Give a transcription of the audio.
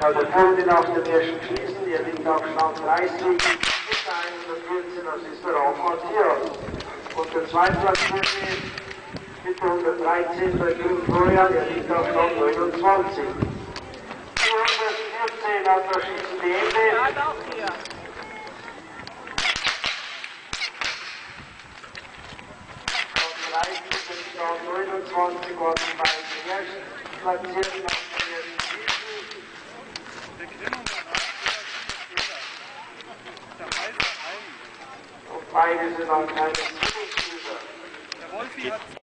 Der Pult auf dem ersten Schießen, der liegt auf Stand 30, mit 114, das ist der Raum Matthias. Und der zweitplatzierte mit 113, der Grün Florian, der liegt auf Stand 29. 414 hat das Schießen beendet. Stand 29 waren die beiden ersten Platzierten auf dem ersten Schießen. Und beide sind an keinem Zwillingsschüler.